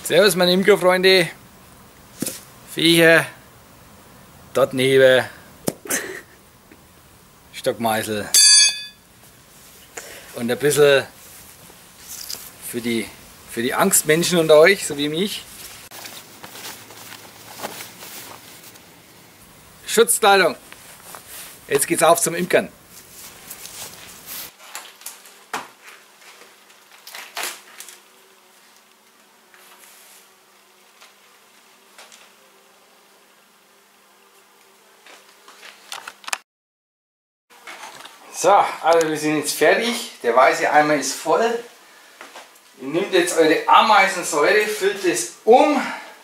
Servus meine Imkerfreunde, Viecher, dort neben, Stockmeißel und ein bisschen für die Angstmenschen unter euch, so wie mich. Schutzkleidung, jetzt geht's auf zum Imkern. So, also wir sind jetzt fertig. Der weiße Eimer ist voll. Ihr nehmt jetzt eure Ameisensäure, füllt es um.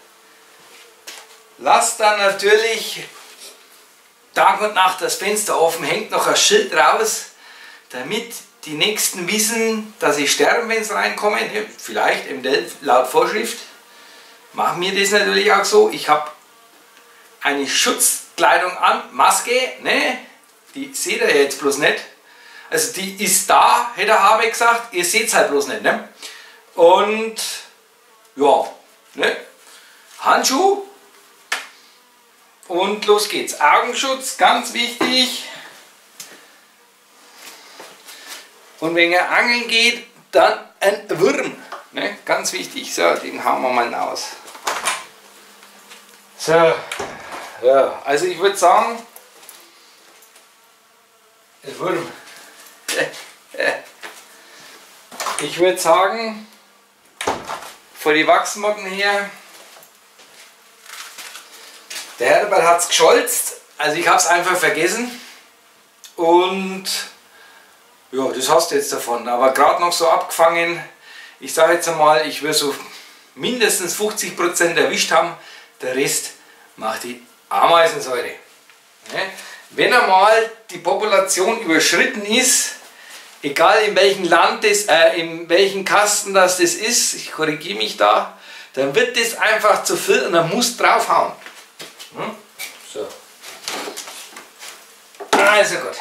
Lasst dann natürlich Tag und Nacht das Fenster offen, hängt noch ein Schild raus, damit die Nächsten wissen, dass sie sterben, wenn sie reinkommen. Vielleicht laut Vorschrift. Machen wir das natürlich auch so. Ich habe eine Schutzkleidung an, Maske, ne? Die seht ihr jetzt bloß nicht. Also die ist da, hätte der Habeck gesagt, ihr seht es halt bloß nicht. Ne? Und ja, ne? Handschuh und los geht's. Augenschutz, ganz wichtig. Und wenn ihr angeln geht, dann ein Wurm. Ne? Ganz wichtig. So, den hauen wir mal aus. So, ja, also ich würde sagen, Wurm. Ich würde sagen, vor die Wachsmotten her, der Herbert hat es gescholzt, also ich habe es einfach vergessen und ja, das hast du jetzt davon, aber gerade noch so abgefangen. Ich sage jetzt einmal, ich würde so mindestens 50% erwischt haben, der Rest macht die Ameisensäure. Wenn einmal die Population überschritten ist, egal in welchem Land das, in welchem Kasten das ist, ich korrigiere mich da, dann wird das einfach zu viel und dann muss draufhauen. So. Also gut.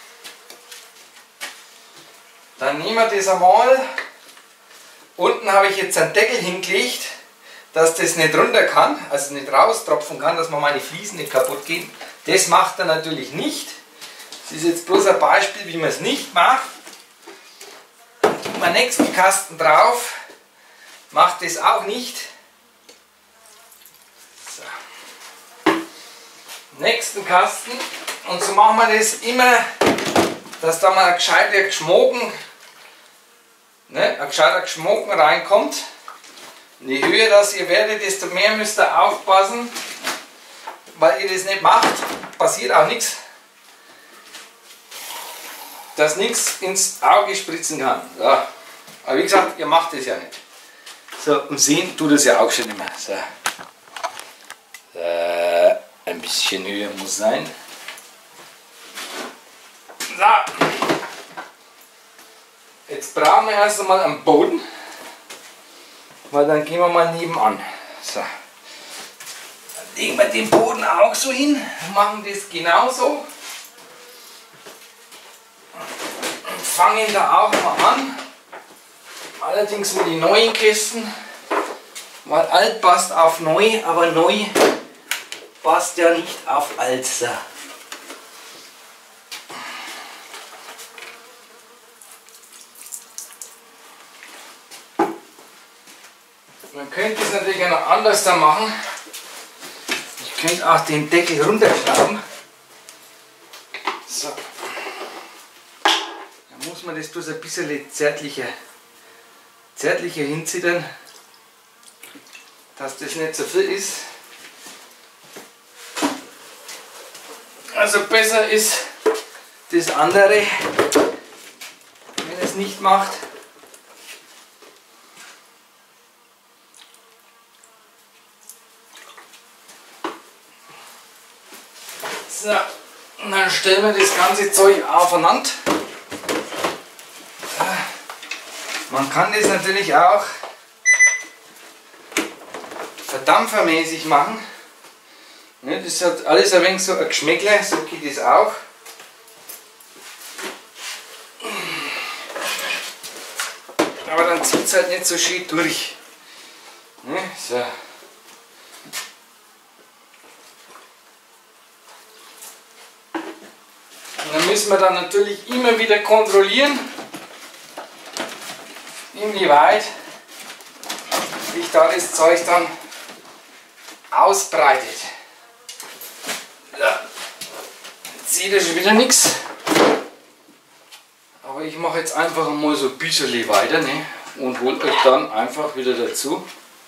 Dann nehmen wir das einmal. Unten habe ich jetzt einen Deckel hingelegt, dass das nicht runter kann, also nicht raustropfen kann, dass man meine Fliesen nicht kaputt gehen. Das macht er natürlich nicht. Das ist jetzt bloß ein Beispiel, wie man es nicht macht. Beim nächsten Kasten drauf macht das auch nicht. So. Nächsten Kasten. Und so machen wir das immer, dass da mal ein gescheiter Geschmocken, reinkommt. Und je höher das ihr werdet, desto mehr müsst ihr aufpassen, weil ihr das nicht macht, passiert auch nichts, dass nichts ins Auge spritzen kann. Ja. Aber wie gesagt, ihr macht das ja nicht. So, und sehen tut es ja auch schon immer. So. Ein bisschen höher muss sein. So. Jetzt brauchen wir erst einmal einen Boden, weil dann gehen wir mal nebenan. So. Dann legen wir den Boden auch so hin, machen das genauso. Und fangen da auch mal an. Allerdings mit den neuen Kästen, weil alt passt auf neu, aber neu passt ja nicht auf alt. So. Man könnte es natürlich auch noch anders da machen. Ich könnte auch den Deckel runterschrauben. So. Dann muss man das bloß ein bisschen zärtlicher hinziehen, dass das nicht so viel ist. Also besser ist das andere, wenn es nicht macht. So, und dann stellen wir das ganze Zeug aufeinander. Man kann das natürlich auch verdampfermäßig machen. Das hat alles ein wenig so ein Geschmäckle, so geht das auch. Aber dann zieht es halt nicht so schön durch. Ne? So. Und dann müssen wir dann natürlich immer wieder kontrollieren, inwieweit sich da das Zeug dann ausbreitet. Ja. Jetzt seht ihr schon wieder nichts. Aber ich mache jetzt einfach mal so ein bisschen weiter, ne? Und hole euch dann einfach wieder dazu.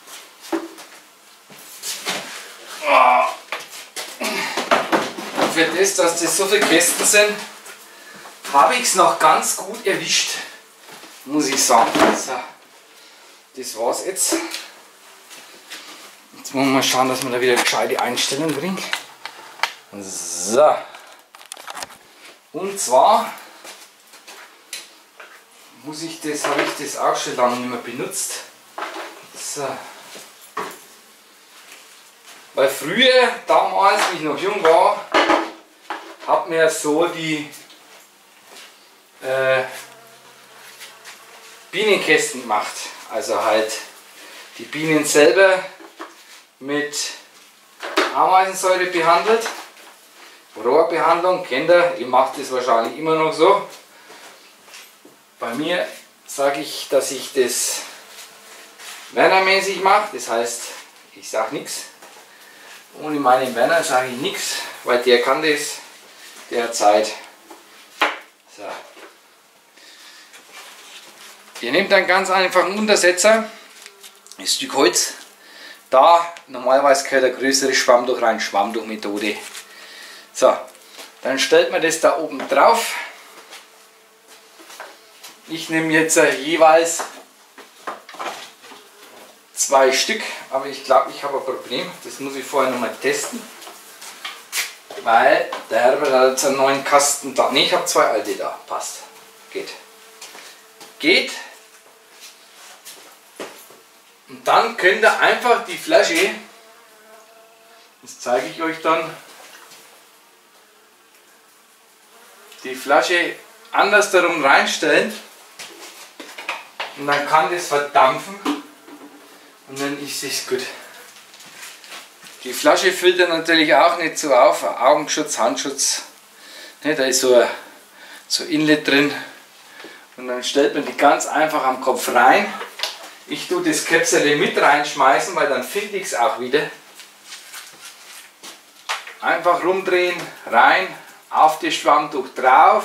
Für das, dass das so viele Kästen sind, habe ich es noch ganz gut erwischt, muss ich sagen. So, das war's jetzt. Jetzt wollen wir mal schauen, dass wir da wieder eine gescheite Einstellung bringen. So. Und zwar habe ich das auch schon lange nicht mehr benutzt. So. Weil früher, damals, wie ich noch jung war, hat mir so die Bienenkästen gemacht. Also halt die Bienen selber mit Ameisensäure behandelt. Rohrbehandlung, kennt ihr, ihr macht das wahrscheinlich immer noch so. Bei mir sage ich, dass ich das Werner-mäßig mache, das heißt, ich sage nichts. Ohne meinen Werner sage ich nichts, weil der kann das, der hat Zeit. So. Ihr nehmt einen ganz einfachen Untersetzer, ein Stück Holz. Da normalerweise gehört ein größeres Schwammtuch rein, Schwammtuchmethode. So, dann stellt man das da oben drauf. Ich nehme jetzt jeweils 2 Stück, aber ich glaube, ich habe ein Problem. Das muss ich vorher noch mal testen. Weil der Herbert hat jetzt einen neuen Kasten da. Ne, ich habe 2 alte da. Passt. Geht. Geht. Und dann könnt ihr einfach die Flasche, das zeige ich euch dann, die Flasche anders darum reinstellen. Und dann kann das verdampfen und dann ist es gut. Die Flasche füllt er natürlich auch nicht so auf, Augenschutz, Handschutz. Ne, da ist so Inlet drin und dann stellt man die ganz einfach am Kopf rein. Ich tue das Käpsel mit reinschmeißen, weil dann finde ich es auch wieder. Einfach rumdrehen, rein, auf das Schwammtuch drauf.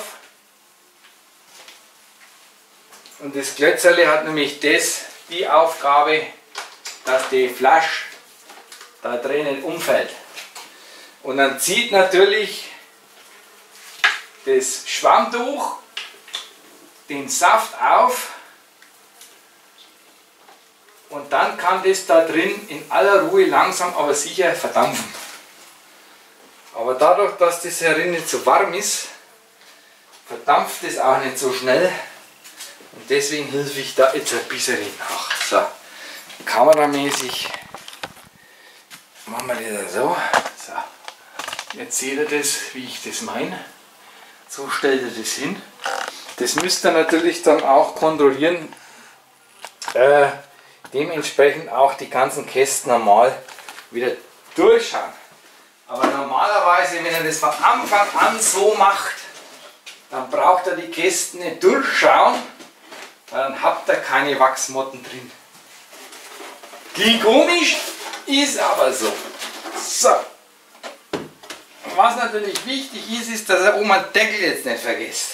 Und das Klötzerle hat nämlich die Aufgabe, dass die Flasche da drinnen umfällt. Und dann zieht natürlich das Schwammtuch den Saft auf und dann kann das da drin in aller Ruhe langsam aber sicher verdampfen. Aber dadurch, dass das herin nicht so warm ist, verdampft es auch nicht so schnell. Und deswegen helfe ich da jetzt ein bisschen nach. So, kameramäßig machen wir das so. So. Jetzt seht ihr das, wie ich das meine. So stellt ihr das hin. Das müsst ihr natürlich dann auch kontrollieren. Dementsprechend auch die ganzen Kästen normal wieder durchschauen. Aber normalerweise, wenn ihr das von Anfang an so macht, dann braucht ihr die Kästen nicht durchschauen. Dann habt ihr keine Wachsmotten drin. Klingt komisch, ist aber so. So. Was natürlich wichtig ist, ist, dass ihr oben den Deckel jetzt nicht vergesst.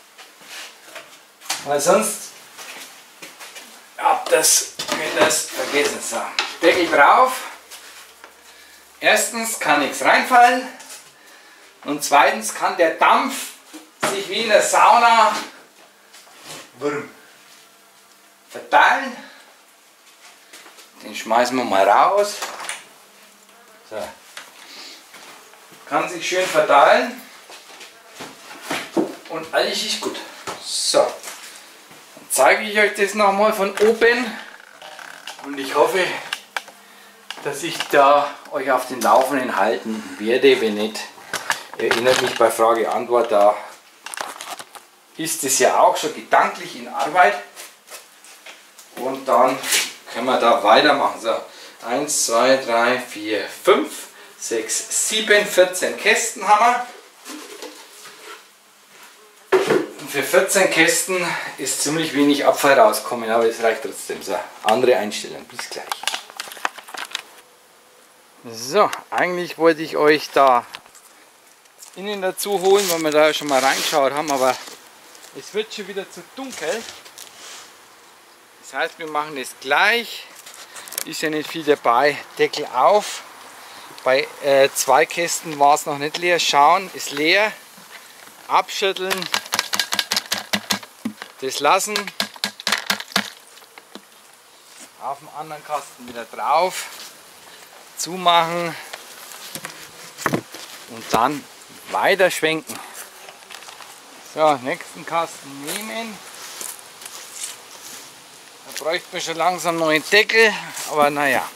Weil sonst habt ihr das vergessen. So. Deckel drauf. Erstens kann nichts reinfallen. Und zweitens kann der Dampf sich wie in der Sauna verteilen. Den schmeißen wir mal raus. So. Kann sich schön verteilen und alles ist gut. So, dann zeige ich euch das nochmal von oben und ich hoffe, dass ich da euch auf den Laufenden halten werde. Wenn nicht, erinnert mich bei Frage-Antwort, da ist es ja auch schon gedanklich in Arbeit und dann können wir da weitermachen. So, 1, 2, 3, 4, 5, 6, 7, 14 Kästen haben wir. Und für 14 Kästen ist ziemlich wenig Abfall rauskommen, aber es reicht trotzdem. So, andere Einstellung, bis gleich. So, eigentlich wollte ich euch da innen dazu holen, weil wir da schon mal reingeschaut haben, aber es wird schon wieder zu dunkel. Das heißt, wir machen es gleich. Ist ja nicht viel dabei. Deckel auf. Bei 2 Kästen war es noch nicht leer. Schauen, ist leer. Abschütteln. Das lassen. Auf dem anderen Kasten wieder drauf. Zumachen. Und dann weiter schwenken. So, nächsten Kasten nehmen. Da bräuchte man schon langsam einen neuen Deckel, aber naja.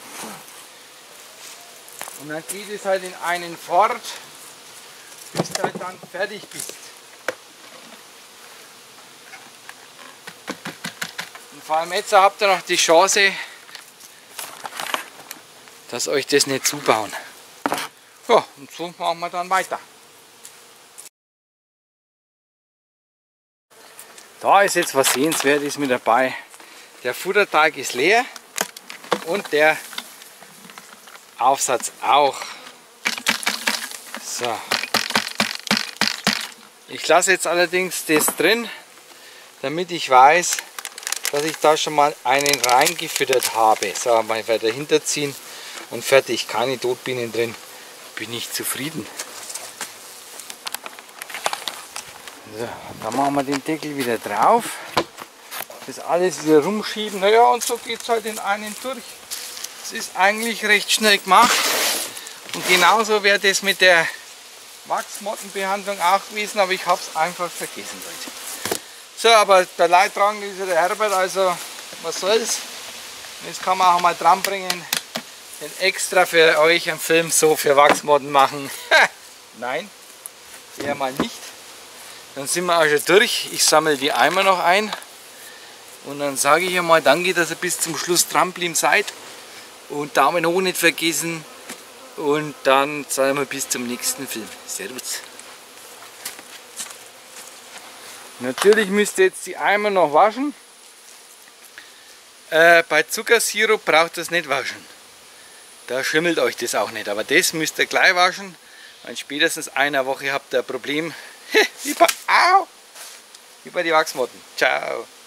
Und dann geht es halt in einen fort, bis du halt dann fertig bist. Und vor allem jetzt habt ihr noch die Chance, dass euch das nicht zubauen. Ja, und so machen wir dann weiter. Da ist jetzt was Sehenswertes mit dabei. Der Futterteig ist leer und der Aufsatz auch. So. Ich lasse jetzt allerdings das drin, damit ich weiß, dass ich da schon mal einen reingefüttert habe. So, mal weiter hinterziehen und fertig. Keine Totbienen drin. Bin ich zufrieden. So, dann machen wir den Deckel wieder drauf. Das alles wieder rumschieben. Naja, und so geht es halt in einen durch. Es ist eigentlich recht schnell gemacht. Und genauso wäre das mit der Wachsmottenbehandlung auch gewesen, aber ich habe es einfach vergessen heute. So, aber der Leidtragende ist ja der Herbert, also was soll's. Jetzt kann man auch mal dran bringen, den extra für euch einen Film so für Wachsmotten machen. Nein, eher mal nicht. Dann sind wir auch schon durch. Ich sammle die Eimer noch ein. Und dann sage ich einmal danke, dass ihr bis zum Schluss dran geblieben seid. Und Daumen hoch nicht vergessen. Und dann sagen wir bis zum nächsten Film. Servus. Natürlich müsst ihr jetzt die Eimer noch waschen. Bei Zuckersirup braucht ihr es nicht waschen. Da schimmelt euch das auch nicht. Aber das müsst ihr gleich waschen. In spätestens einer Woche habt ihr ein Problem. Wie bei die Wachsmotten. Ciao.